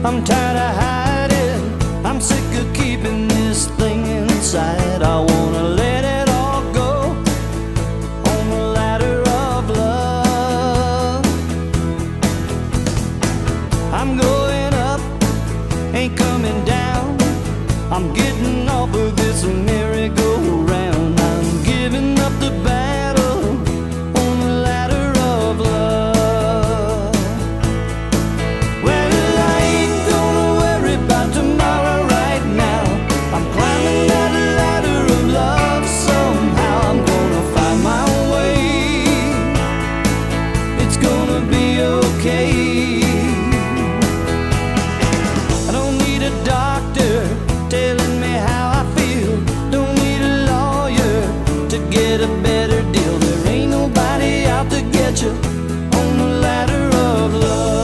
I'm tired of hiding, I'm sick of keeping this thing inside. I wanna let it all go on the ladder of love. I'm going up, ain't coming down. I'm getting off of this merry-go-round. I'm giving up the battle on the ladder of love. Well, I ain't gonna worry about tomorrow right now. I'm climbing that ladder of love somehow. I'm gonna find my way. It's gonna be okay. I don't need a doctor telling me how I feel. Don't need a lawyer to get a better deal. There ain't nobody out to get you on the ladder of love.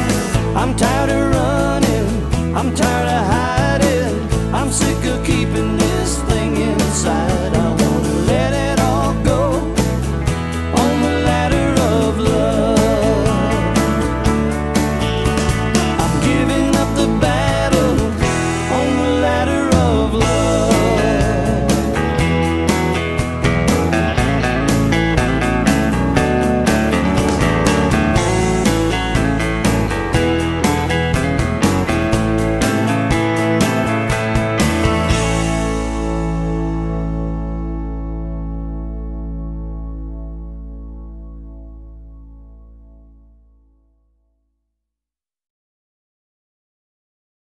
I'm tired of running, I'm tired of hiding, I'm sick of keeping